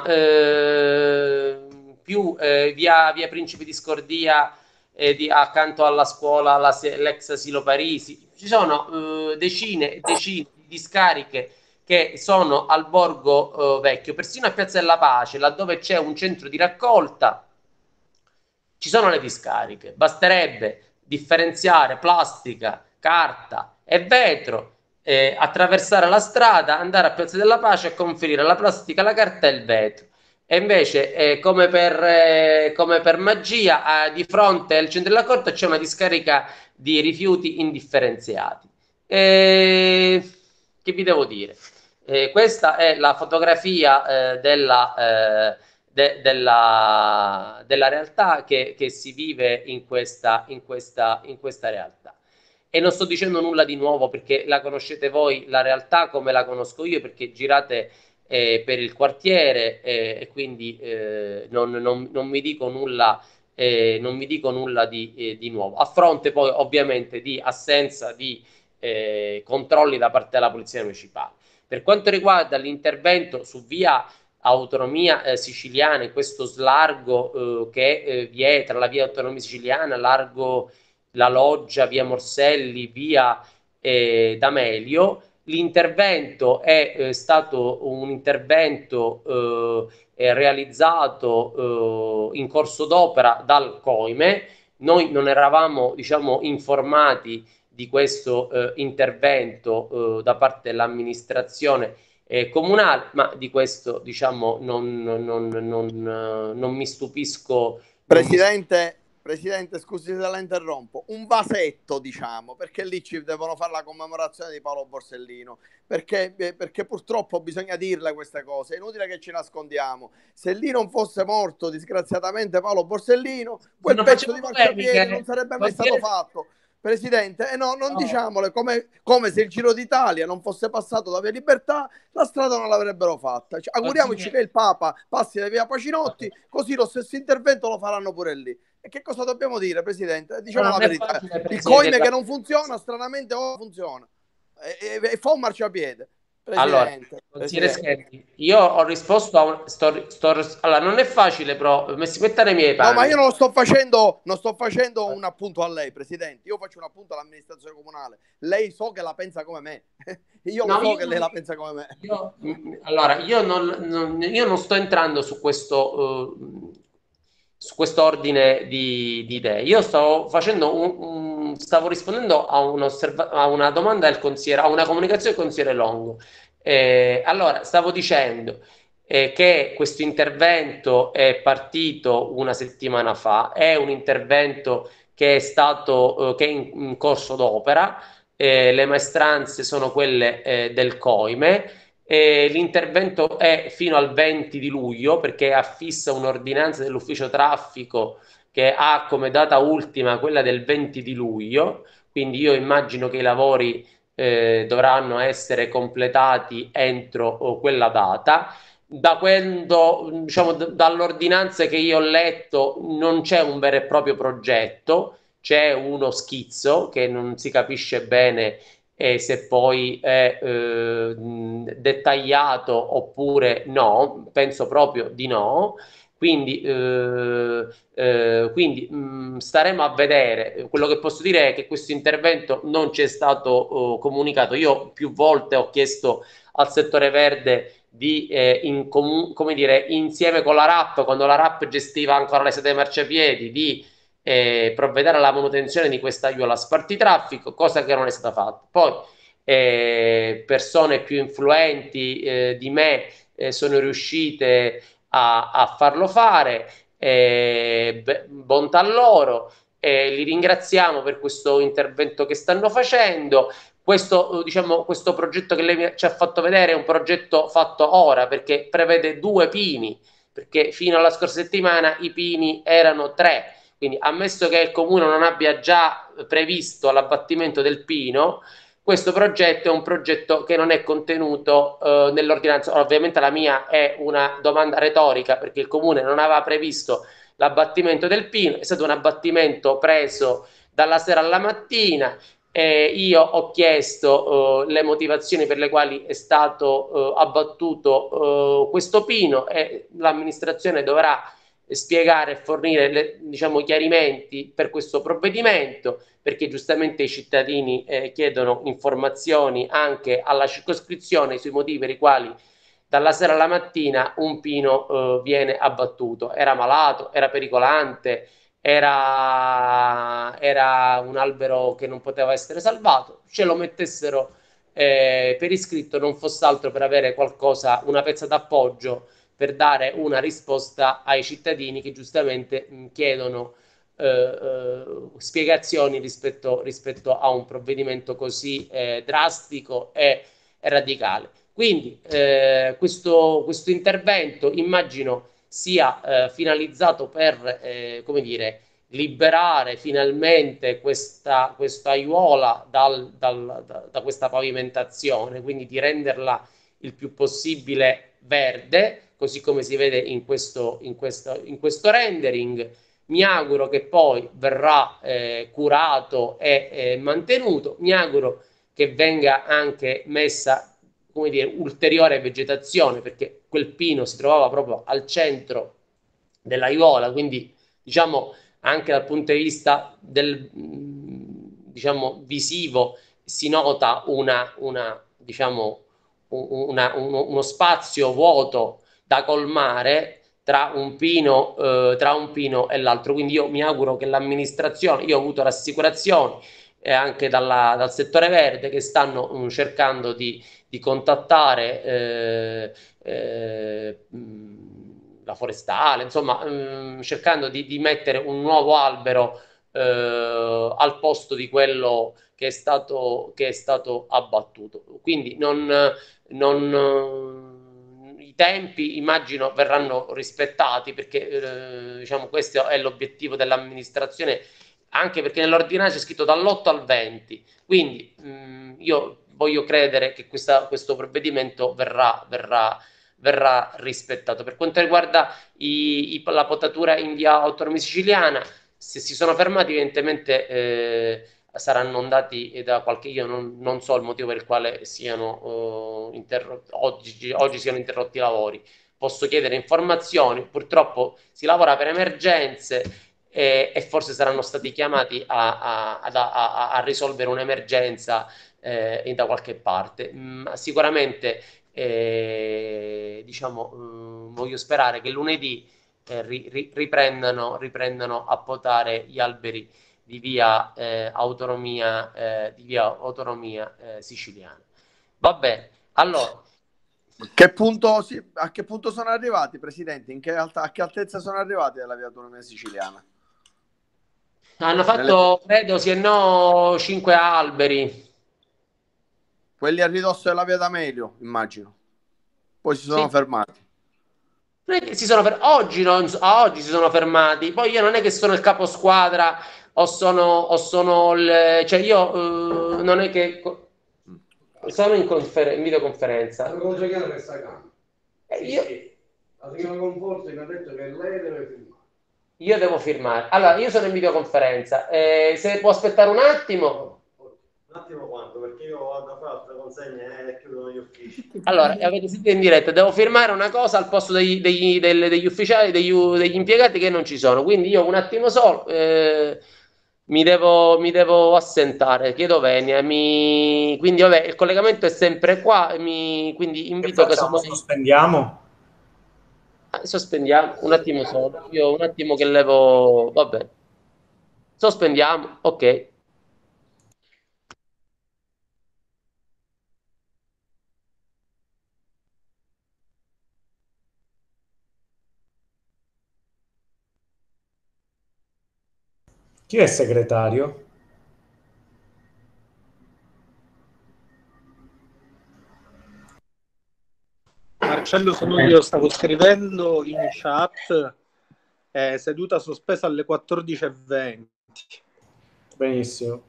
eh, più eh, via, via Principe di Scordia eh, di, accanto alla scuola, la, l'ex asilo Parisi. Ci sono eh, decine e decine di discariche che sono al Borgo eh, Vecchio, persino a Piazza della Pace, laddove c'è un centro di raccolta, ci sono le discariche. Basterebbe differenziare plastica, carta e vetro, eh, attraversare la strada, andare a Piazza della Pace e conferire la plastica, la carta e il vetro. E invece, eh, come, per, eh, come per magia, eh, di fronte al centro della corte c'è una discarica di rifiuti indifferenziati. E... Che vi devo dire? Eh, questa è la fotografia eh, della, eh, de, della, della realtà che, che si vive in questa, in, questa, in questa realtà. E non sto dicendo nulla di nuovo perché la conoscete voi, la realtà come la conosco io, perché girate eh, per il quartiere eh, e quindi eh, non, non, non mi dico nulla, eh, non mi dico nulla di, eh, di nuovo. A fronte poi ovviamente di assenza di eh, controlli da parte della Polizia Municipale. Per quanto riguarda l'intervento su via Autonomia eh, Siciliana, in questo slargo eh, che eh, vi è tra la via Autonomia Siciliana, largo La Loggia, via Morselli, via eh, D'Amelio, l'intervento è eh, stato un intervento eh, realizzato eh, in corso d'opera dal Coime. Noi non eravamo, diciamo, informati di questo eh, intervento eh, da parte dell'amministrazione eh, comunale, ma di questo, diciamo, non, non, non, non, non mi stupisco. Presidente, Presidente, scusi se la interrompo, un vasetto, diciamo, perché lì ci devono fare la commemorazione di Paolo Borsellino, perché, perché purtroppo bisogna dirle queste cose, è inutile che ci nascondiamo. Se lì non fosse morto disgraziatamente Paolo Borsellino, quel pezzo di marciapiede non sarebbe mai stato fatto. Presidente, eh no, non no. diciamole come, come se il Giro d'Italia non fosse passato da Via Libertà, la strada non l'avrebbero fatta. Cioè, auguriamoci che il Papa passi da Via Pacinotti, così lo stesso intervento lo faranno pure lì. E che cosa dobbiamo dire, Presidente? Diciamo la verità. Facile, il Coime che non funziona, stranamente ora funziona. E, e, e fa un marciapiede. Presidente, allora, Presidente. Io ho risposto a un, sto, sto, allora non è facile, però si metta nei miei panni. No, ma io non lo sto facendo, non sto facendo un appunto a lei, Presidente. Io faccio un appunto all'amministrazione comunale. Lei so che la pensa come me. Io no, lo so io che non, lei la pensa come me. Io, allora, io non, non, io non sto entrando su questo uh, su questo ordine di, di idee. Io stavo facendo un, un stavo rispondendo a, un a una domanda del consigliere, a una comunicazione del consigliere Longo. Eh, allora, stavo dicendo eh, che questo intervento è partito una settimana fa, è un intervento che è stato eh, che è in, in corso d'opera, eh, le maestranze sono quelle eh, del Coime. Eh, l'intervento è fino al venti di luglio perché affissa un'ordinanza dell'ufficio traffico che ha come data ultima quella del venti di luglio, quindi io immagino che i lavori eh, dovranno essere completati entro oh, quella data. Da quando, diciamo, d- dall'ordinanza che io ho letto non c'è un vero e proprio progetto, c'è uno schizzo che non si capisce bene e se poi è eh, dettagliato oppure no, penso proprio di no. Quindi, eh, eh, quindi mh, staremo a vedere. Quello che posso dire è che questo intervento non ci è stato eh, comunicato. Io più volte ho chiesto al settore verde di eh, in comu- come dire, insieme con la R A P, quando la R A P gestiva ancora le sede dei marciapiedi, di eh, provvedere alla manutenzione di questa aiuola spartitraffico, cosa che non è stata fatta. Poi eh, persone più influenti eh, di me eh, sono riuscite a, a farlo fare, eh, bontà loro, eh, li ringraziamo per questo intervento che stanno facendo. Questo, diciamo, questo progetto che lei ci ha fatto vedere è un progetto fatto ora perché prevede due pini, perché fino alla scorsa settimana i pini erano tre. Quindi, ammesso che il comune non abbia già previsto l'abbattimento del pino, questo progetto è un progetto che non è contenuto eh, nell'ordinanza. Ovviamente la mia è una domanda retorica perché il comune non aveva previsto l'abbattimento del pino, è stato un abbattimento preso dalla sera alla mattina. Eh, io ho chiesto eh, le motivazioni per le quali è stato eh, abbattuto eh, questo pino e l'amministrazione dovrà spiegare e fornire le, diciamo, chiarimenti per questo provvedimento, perché giustamente i cittadini eh, chiedono informazioni anche alla circoscrizione sui motivi per i quali dalla sera alla mattina un pino eh, viene abbattuto. Era malato, era pericolante, era, era un albero che non poteva essere salvato, ce lo mettessero eh, per iscritto, non fosse altro per avere qualcosa, una pezza d'appoggio per dare una risposta ai cittadini che giustamente mh, chiedono eh, eh, spiegazioni rispetto, rispetto a un provvedimento così eh, drastico e, e radicale. Quindi eh, questo, questo intervento immagino sia eh, finalizzato per, eh, come dire, liberare finalmente questa, questa aiuola dal, dal, da, da questa pavimentazione, quindi di renderla il più possibile verde, così come si vede in questo, in questo, in questo rendering. Mi auguro che poi verrà eh, curato e eh, mantenuto. Mi auguro che venga anche messa, come dire, ulteriore vegetazione, perché quel pino si trovava proprio al centro dell'aiuola, quindi diciamo anche dal punto di vista del diciamo visivo si nota una, una diciamo una, uno, uno spazio vuoto da colmare tra un pino, eh, tra un pino e l'altro. Quindi io mi auguro che l'amministrazione, io ho avuto rassicurazioni eh, anche dalla, dal settore verde che stanno um, cercando di, di contattare eh, eh, la forestale, insomma, mh, cercando di, di mettere un nuovo albero eh, al posto di quello che è stato, che è stato abbattuto. Quindi non, non, i tempi immagino verranno rispettati perché eh, diciamo questo è l'obiettivo dell'amministrazione, anche perché nell'ordinanza c'è scritto dall'otto al venti, quindi mh, io voglio credere che questa, questo provvedimento verrà, verrà, verrà rispettato. Per quanto riguarda i, i, la potatura in via Autonomia Siciliana, se si sono fermati evidentemente eh, saranno andati da qualche, io non, non so il motivo per il quale siano uh, interrotti, oggi, oggi siano interrotti i lavori, posso chiedere informazioni, purtroppo si lavora per emergenze e, e forse saranno stati chiamati a, a, a, a risolvere un'emergenza eh, da qualche parte. Mm, sicuramente eh, diciamo, mm, voglio sperare che lunedì eh, ri, ri, riprendano, riprendano a potare gli alberi di via eh, Autonomia, eh, di via Autonomia eh, Siciliana. Va bene, allora. Che punto, sì, a che punto sono arrivati, Presidente? In che alta, a che altezza sono arrivati della via Autonomia Siciliana? Hanno fatto, Nelle... credo, se no, cinque alberi. Quelli a ridosso della via D'Amelio, immagino. Poi si sono Sì. fermati. Si sono fer- oggi, non, a oggi si sono fermati. Poi io non è che sono il capo squadra o sono, o sono il, cioè io uh, non è che sono in, confer- in videoconferenza. La consigliere che sta accanto. Eh, Sì, io... sì. La signora Conforti mi ha detto che lei deve firmare. Io devo firmare. Allora, io sono in videoconferenza. Eh, se può aspettare un attimo. Un attimo quanto, perché io vado a fare altre consegne e chiudono gli uffici. Allora, avete sentito in diretta, devo firmare una cosa al posto degli, degli, delle, degli ufficiali, degli, degli impiegati che non ci sono. Quindi io un attimo solo eh, mi, devo, mi devo assentare. Chiedo venia. Mi... Quindi, vabbè, il collegamento è sempre qua. Mi... Quindi invito che facciamo? Sospendiamo? Sospendiamo un attimo solo. Io un attimo che levo. Vabbè. Sospendiamo. Ok. Chi è segretario? Marcello, sono io, stavo scrivendo in chat, eh, seduta sospesa alle quattordici e venti. Benissimo.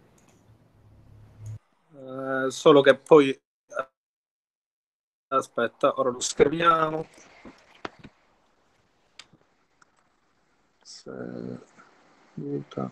Eh, solo che poi aspetta, ora lo scriviamo. Seduta.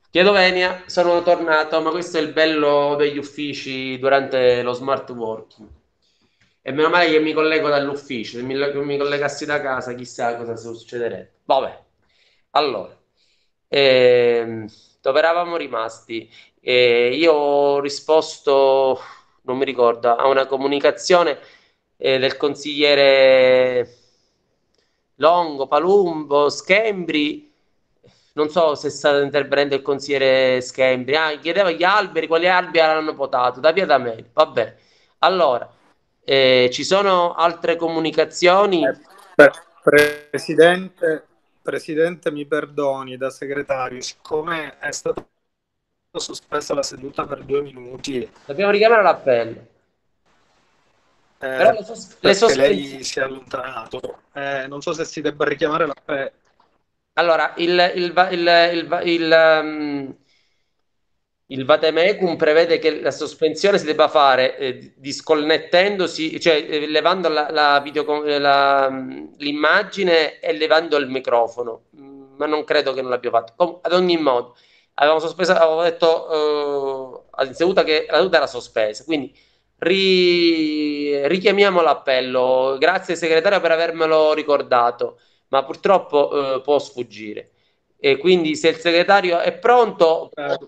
Chiedo venia, sono tornato, ma questo è il bello degli uffici durante lo smart working. E meno male che mi collego dall'ufficio, se mi, mi collegassi da casa, chissà cosa succederebbe. Vabbè, allora, ehm, dove eravamo rimasti? Eh, io ho risposto, non mi ricordo, a una comunicazione eh, del consigliere Longo, Palumbo, Schembri. Non so se è stato intervenendo il consigliere Schembri. Ah, chiedeva gli alberi, quali alberi hanno potato, da via da me. Vabbè, allora, eh, ci sono altre comunicazioni? Eh, beh, Presidente, Presidente, mi perdoni da segretario, siccome è stata sospesa la seduta per due minuti. Dobbiamo richiamare l'appello. Eh, Però le, sos- le perché sospensioni... lei si è allontanato. Eh, non so se si debba richiamare l'appello. Allora, il, il, va- il, il, va- il, um, il Vademecum prevede che la sospensione si debba fare eh, disconnettendosi, cioè eh, levando la, la video, la, l'immagine e levando il microfono, Mm, ma non credo che non l'abbia fatto. Com- ad ogni modo, avevamo sospeso, avevo detto eh, in seduta che la seduta era sospesa, quindi ri- richiamiamo l'appello. Grazie segretario per avermelo ricordato, ma purtroppo eh, può sfuggire. E quindi se il segretario è pronto... Eh,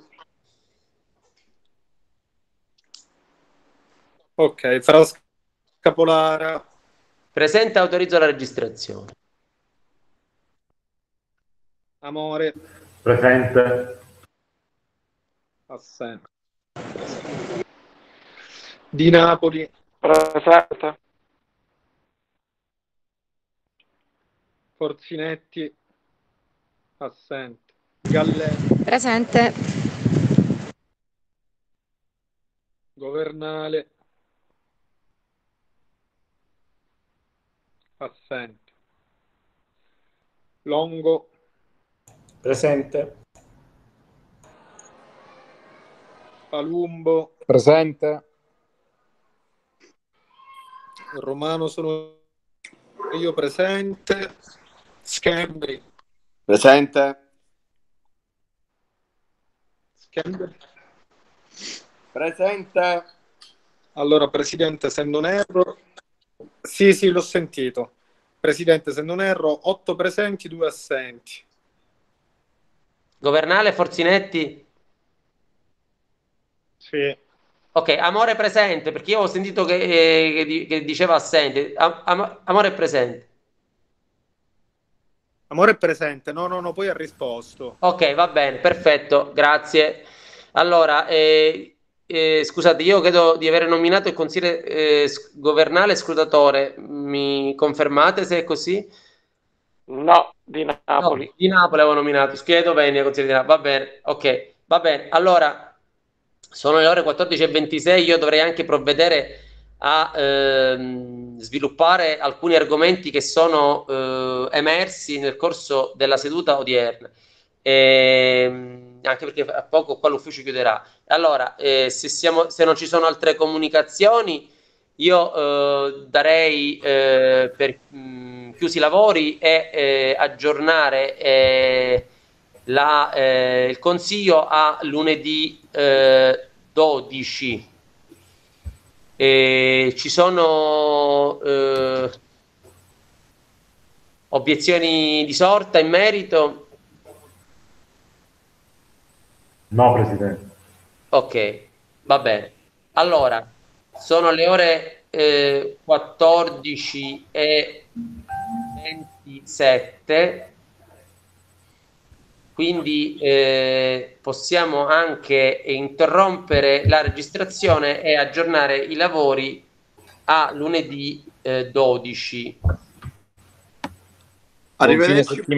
ok, Fra Scapolara. Presente, autorizzo la registrazione. Amore. Presente. Assente. Di Napoli. Presente. Forzinetti. Assente. Galletti. Presente. Governale. Assente. Longo. Presente. Palumbo. Presente. Romano sono io presente. Schembri. Presente. Schembri. Presente. Allora, Presidente, se non erro... Sì, sì, l'ho sentito. Presidente, se non erro, otto presenti, due assenti. Governale, Forzinetti? Sì. Ok, Amore presente, perché io ho sentito che, eh, che di- che diceva assente. Am- Am- Amore è presente. Amore è presente. No, no, no, poi ha risposto. Ok, va bene, perfetto, grazie. Allora, eh, eh, scusate, io credo di aver nominato il consigliere eh, sc- governale scrutatore. Mi confermate se è così? No, di No, Napoli. di Napoli avevo nominato. Chiedo bene, consigliere di Napoli. Va bene, ok, va bene. Allora, sono le ore quattordici e ventisei, io dovrei anche provvedere a ehm, sviluppare alcuni argomenti che sono eh, emersi nel corso della seduta odierna. Ehm, anche perché a poco qua l'ufficio chiuderà. Allora, eh, se, siamo, se non ci sono altre comunicazioni, io eh, darei eh, per mh, chiusi i lavori e eh, aggiornare eh, la, eh, il consiglio a lunedì eh, dodici. E ci sono eh, obiezioni di sorta in merito? No, Presidente. Ok, va bene. Allora, sono le ore eh, quattordici e ventisette, quindi eh, possiamo anche interrompere la registrazione e aggiornare i lavori a lunedì eh, dodici. Arrivederci.